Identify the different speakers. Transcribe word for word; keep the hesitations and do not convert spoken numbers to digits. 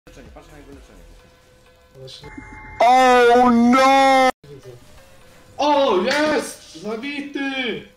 Speaker 1: Leczenie, patrz na jego leczenie.
Speaker 2: Oh no!
Speaker 3: O, jest! Zabity!